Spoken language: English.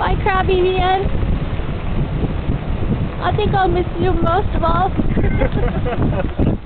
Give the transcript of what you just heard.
Bye, Krabby Man. I think I'll miss you most of all.